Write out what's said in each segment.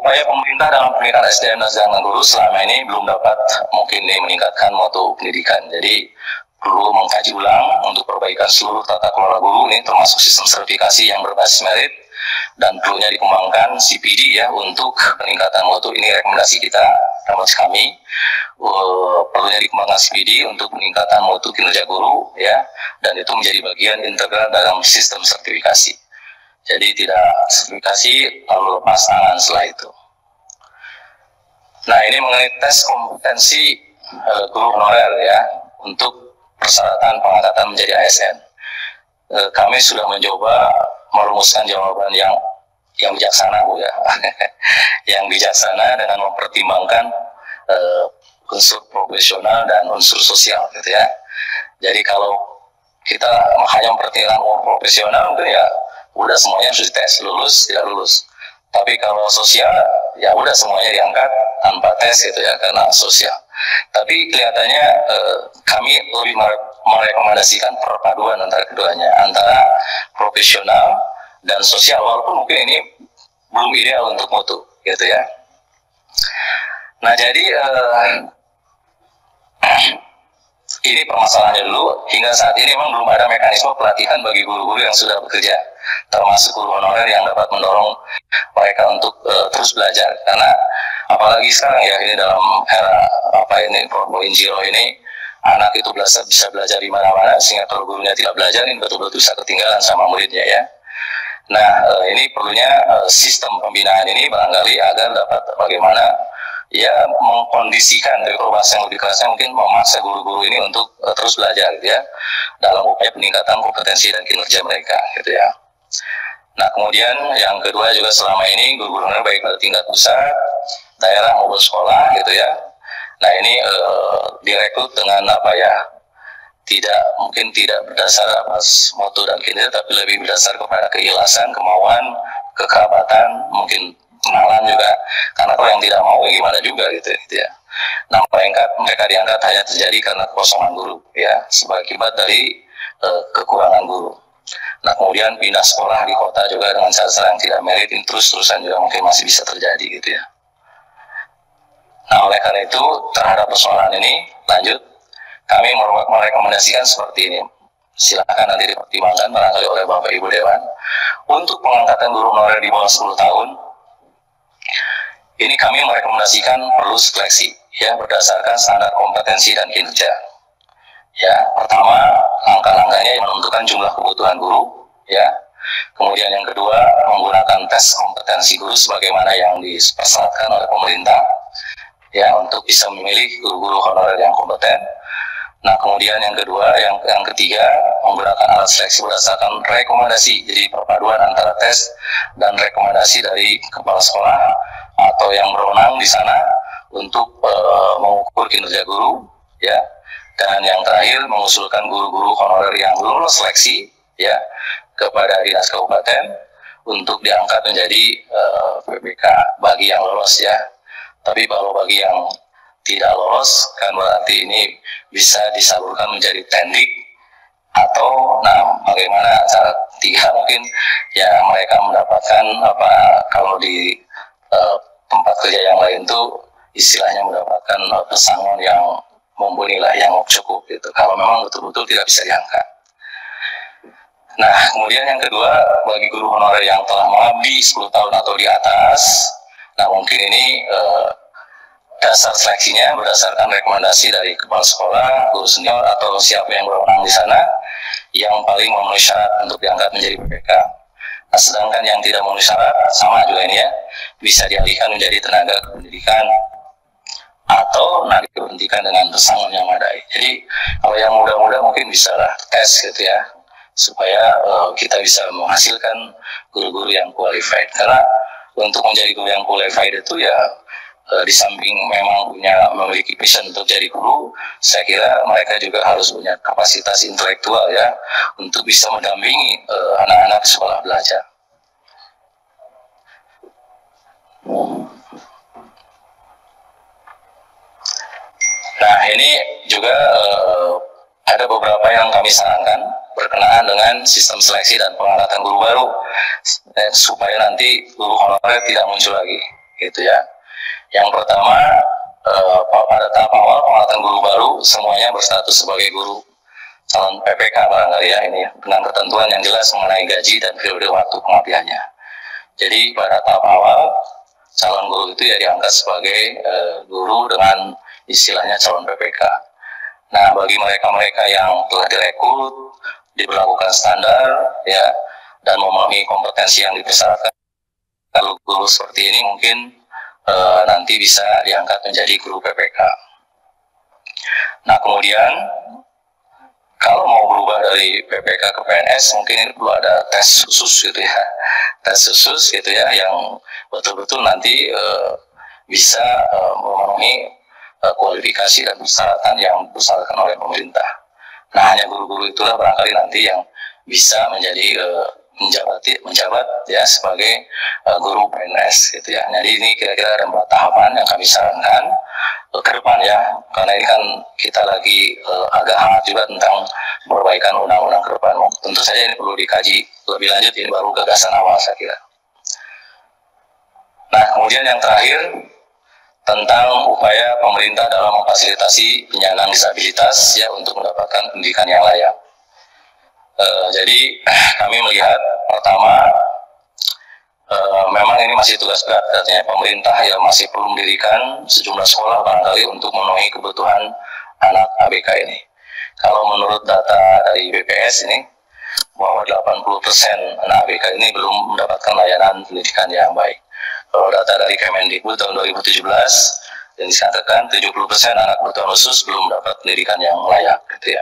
upaya pemerintah dalam peningkatan SDM dan jaringan guru selama ini belum dapat mungkin meningkatkan mutu pendidikan. Jadi perlu mengkaji ulang untuk perbaikan seluruh tata kelola guru ini, termasuk sistem sertifikasi yang berbasis merit, dan perlunya dikembangkan CPD ya untuk peningkatan mutu. Ini rekomendasi kita, rekomendasi kami. Perlunya dikembangkan CPD untuk peningkatan mutu kinerja guru ya, dan itu menjadi bagian integral dalam sistem sertifikasi. Jadi tidak sertifikasi lalu lepas tangan setelah itu. Nah, ini mengenai tes kompetensi guru honorer ya untuk persyaratan pengangkatan menjadi ASN. Kami sudah mencoba merumuskan jawaban yang bijaksana Bu ya, yang bijaksana dengan mempertimbangkan unsur profesional dan unsur sosial gitu ya. Jadi kalau kita hanya mempertimbangkan profesional itu ya udah semuanya harus dites, lulus tidak lulus. Tapi kalau sosial ya udah semuanya diangkat tanpa tes gitu ya, karena sosial. Tapi kelihatannya kami lebih merekomendasikan perpaduan antara keduanya, antara profesional dan sosial, walaupun mungkin ini belum ideal untuk mutu gitu ya. Nah, jadi ini permasalahannya dulu. Hingga saat ini memang belum ada mekanisme pelatihan bagi guru-guru yang sudah bekerja, termasuk guru honorer yang dapat mendorong mereka untuk terus belajar. Karena apalagi sekarang ya, ini dalam era 4.0 ini, anak itu bisa belajar di mana-mana, sehingga kalau gurunya tidak belajar, ini betul-betul bisa ketinggalan sama muridnya ya. Nah, ini perlunya sistem pembinaan ini barangkali agar dapat bagaimana ya mengkondisikan, dari bahasa yang lebih kerasnya mungkin memaksa guru-guru ini untuk terus belajar gitu ya, dalam upaya peningkatan kompetensi dan kinerja mereka gitu ya. Nah, kemudian yang kedua juga, selama ini guru-guru baik pada tingkat pusat, daerah maupun sekolah gitu ya. Nah, ini direkrut dengan mungkin tidak berdasar atas mutu dan kinerja, tapi lebih berdasar kepada keikhlasan, kemauan, kekerabatan, mungkin kenalan juga, karena kalau yang tidak mau gimana juga gitu ya. Nah, mereka diangkat hanya terjadi karena kekosongan guru ya, sebagai akibat dari kekurangan guru. Nah, kemudian pindah sekolah di kota juga dengan cara yang tidak merit, terus-terusan juga mungkin masih bisa terjadi gitu ya. Nah, oleh karena itu terhadap persoalan ini, lanjut, kami merekomendasikan seperti ini. Silakan nanti dipertimbangkan barangkali oleh Bapak Ibu Dewan. Untuk pengangkatan guru honorer di bawah 10 tahun, ini kami merekomendasikan perlu seleksi ya berdasarkan standar kompetensi dan kinerja. Ya, pertama, langkah-langkahnya menentukan jumlah kebutuhan guru ya. Kemudian yang kedua, menggunakan tes kompetensi guru sebagaimana yang dipersyaratkan oleh pemerintah ya, untuk bisa memilih guru-guru honorer yang kompeten. Nah, kemudian yang kedua, yang ketiga, menggunakan alat seleksi berdasarkan rekomendasi. Jadi perpaduan antara tes dan rekomendasi dari kepala sekolah atau yang berwenang di sana untuk mengukur kinerja guru ya. Dan yang terakhir, mengusulkan guru-guru honorer yang lolos seleksi ya kepada dinas kabupaten untuk diangkat menjadi PPK bagi yang lolos ya. Tapi kalau bagi yang tidak lolos, kan berarti ini bisa disalurkan menjadi tendik, atau bagaimana cara tiga, mungkin ya mereka mendapatkan kalau di tempat kerja yang lain tuh istilahnya mendapatkan pesangon yang mumpuni lah, yang cukup gitu, kalau memang betul-betul tidak bisa diangkat. Nah, kemudian yang kedua, bagi guru honorer yang telah mengabdi 10 tahun atau di atas, nah mungkin ini dasar seleksinya berdasarkan rekomendasi dari kepala sekolah, guru senior, atau siapa yang berwenang di sana yang paling memenuhi syarat untuk diangkat menjadi PPK. Nah, sedangkan yang tidak memenuhi syarat, sama juga ini ya, bisa dialihkan menjadi tenaga kependidikan atau diberhentikan dengan pesangon yang memadai. Jadi kalau yang muda-muda mungkin bisa lah tes gitu ya, supaya kita bisa menghasilkan guru-guru yang qualified. Karena untuk menjadi guru yang qualified itu ya, di samping memang memiliki passion untuk jadi guru, saya kira mereka juga harus punya kapasitas intelektual ya, untuk bisa mendampingi anak-anak di sekolah belajar. Nah, ini juga ada beberapa yang kami sarankan berkenaan dengan sistem seleksi dan pengangkatan guru baru, supaya nanti guru honorer tidak muncul lagi. gitu ya. Yang pertama, pada tahap awal pengangkatan guru baru semuanya berstatus sebagai guru calon PPK barangkali ya, ini dengan ketentuan yang jelas mengenai gaji dan periode waktu pengabdiannya. Jadi pada tahap awal calon guru itu ya diangkat sebagai guru dengan istilahnya calon PPK. Nah, bagi mereka-mereka yang telah direkrut, diberlakukan standar ya dan memenuhi kompetensi yang dipersyaratkan, kalau guru seperti ini mungkin nanti bisa diangkat menjadi guru PPK. Nah, kemudian kalau mau berubah dari PPK ke PNS, mungkin ini perlu ada tes khusus gitu ya, tes khusus gitu ya, yang betul-betul nanti bisa memenuhi kualifikasi dan persyaratan yang dipersyaratkan oleh pemerintah. Nah, hanya guru-guru itulah barangkali nanti yang bisa menjadi menjabat ya sebagai guru PNS gitu ya. Jadi ini kira-kira ada 4 tahapan yang kami sarankan ke depan ya, karena ini kan kita lagi agak hangat juga tentang perbaikan undang-undang ke depan. Tentu saja ini perlu dikaji lebih lanjut, ini baru gagasan awal saya kira. Nah, kemudian yang terakhir tentang upaya pemerintah dalam memfasilitasi penyandang disabilitas ya untuk mendapatkan pendidikan yang layak. Jadi kami melihat pertama memang ini masih tugas berat katanya pemerintah yang masih perlu mendirikan sejumlah sekolah barangkali untuk memenuhi kebutuhan anak ABK ini. Kalau menurut data dari BPS ini bahwa 80% anak ABK ini belum mendapatkan layanan pendidikan yang baik. Kalau data dari Kemendikbud tahun 2017 yang disatakan 70% anak berkebutuhan khusus belum mendapat pendidikan yang layak gitu ya.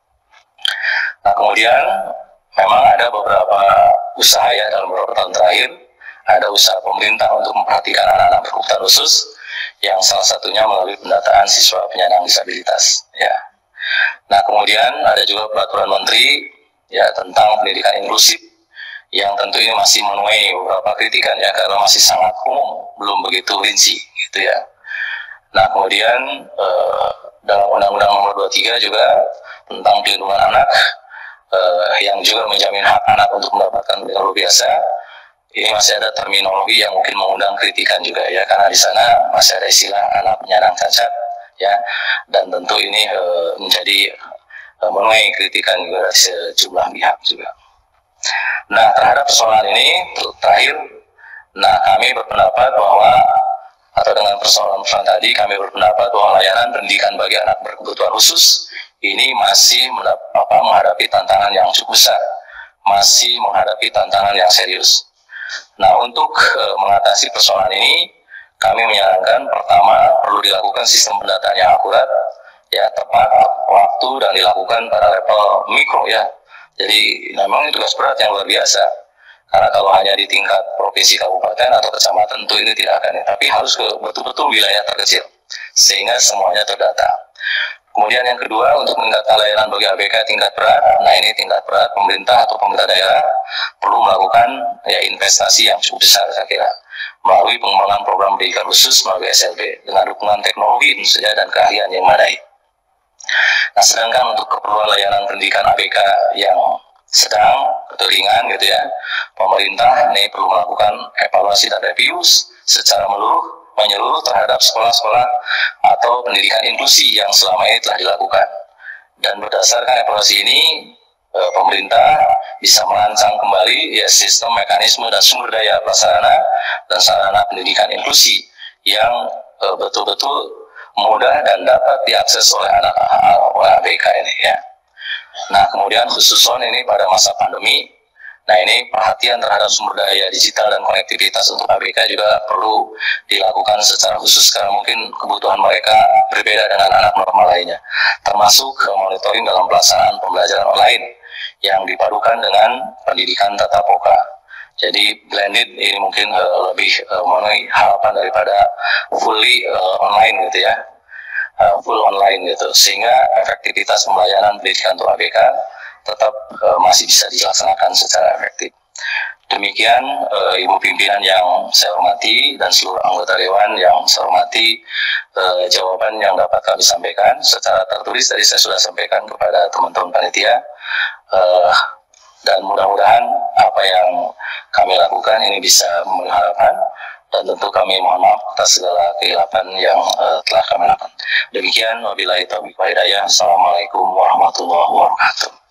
Nah, kemudian memang ada beberapa usaha ya dalam beberapa tahun terakhir, ada usaha pemerintah untuk memperhatikan anak-anak berkebutuhan khusus yang salah satunya melalui pendataan siswa penyandang disabilitas ya. Nah, kemudian ada juga peraturan menteri ya tentang pendidikan inklusif yang tentu ini masih menuai beberapa kritikan ya karena masih sangat umum, belum begitu rinci gitu ya. Nah, kemudian dalam Undang-Undang Nomor 23 juga tentang perlindungan anak yang juga menjamin hak anak untuk mendapatkan pendidikan luar biasa, ini masih ada terminologi yang mungkin mengundang kritikan juga ya, karena di sana masih ada istilah anak penyandang cacat ya, dan tentu ini menjadi menuai kritikan juga dari sejumlah pihak juga. Nah, terhadap persoalan ini terakhir, nah kami berpendapat bahwa atau dengan persoalan tadi kami berpendapat bahwa layanan pendidikan bagi anak berkebutuhan khusus ini masih menghadapi tantangan yang cukup besar, masih menghadapi tantangan yang serius. Nah, untuk mengatasi persoalan ini, kami menyarankan pertama perlu dilakukan sistem pendataan yang akurat, ya tepat waktu dan dilakukan pada level mikro ya. Jadi memang itu tugas berat yang luar biasa. Karena kalau hanya di tingkat provinsi, kabupaten atau kecamatan tentu ini tidak akan, tapi harus ke betul-betul wilayah terkecil sehingga semuanya terdata. Kemudian yang kedua, untuk meningkatkan layanan bagi ABK tingkat berat, nah ini tingkat berat pemerintah atau pemerintah daerah perlu melakukan ya investasi yang cukup besar saya kira melalui pengembangan program pendidikan khusus melalui SLB dengan dukungan teknologi tentu saja dan keahlian yang memadai. Nah, sedangkan untuk keperluan layanan pendidikan ABK yang sedang atau ringan gitu ya, pemerintah ini perlu melakukan evaluasi dan review secara menyeluruh terhadap sekolah-sekolah atau pendidikan inklusi yang selama ini telah dilakukan. Dan berdasarkan evaluasi ini, pemerintah bisa merancang kembali ya sistem, mekanisme dan sumber daya prasarana dan sarana pendidikan inklusi yang betul-betul mudah dan dapat diakses oleh anak ABK ini ya. Nah, kemudian khususon ini pada masa pandemi, nah ini perhatian terhadap sumber daya digital dan konektivitas untuk ABK juga perlu dilakukan secara khusus karena mungkin kebutuhan mereka berbeda dengan anak normal lainnya, termasuk monitoring dalam pelaksanaan pembelajaran online yang dipadukan dengan pendidikan tatap muka. Jadi blended ini mungkin lebih memenuhi harapan daripada fully online gitu ya. Full online gitu, sehingga efektivitas pelayanan pendidikan untuk ABK tetap masih bisa dilaksanakan secara efektif. Demikian Ibu Pimpinan yang saya hormati dan seluruh anggota Dewan yang saya hormati, jawaban yang dapat kami sampaikan secara tertulis tadi saya sudah sampaikan kepada teman-teman panitia, dan mudah-mudahan apa yang kami lakukan ini bisa memenuhi harapan dan tentu kami mohon maaf atas segala kehilapan yang telah kami lakukan. Demikian, wabillahi taufiq wal hidayah. Assalamualaikum warahmatullahi wabarakatuh.